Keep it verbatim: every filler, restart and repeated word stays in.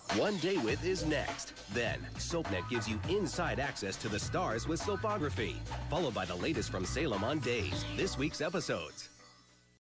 One Day With is next. Then, SOAPnet gives you inside access to the stars with Soapography, followed by the latest from Salem on Days, this week's episodes.